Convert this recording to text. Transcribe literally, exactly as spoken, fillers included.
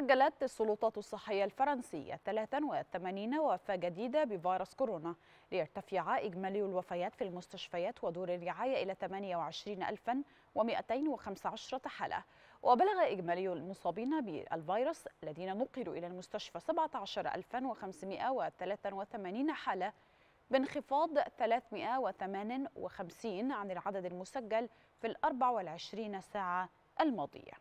سجلت السلطات الصحية الفرنسية ثلاث وثمانين وفاة جديدة بفيروس كورونا، ليرتفع إجمالي الوفيات في المستشفيات ودور الرعاية إلى ثمانية وعشرين ألفا ومئتين وخمسة عشر حالة. وبلغ إجمالي المصابين بالفيروس الذين نقلوا إلى المستشفى سبعة عشر ألفا وخمسمئة وثلاثة وثمانين حالة، بانخفاض ثلاثمئة وثمانية وخمسين عن العدد المسجل في الأربع والعشرين ساعة الماضية.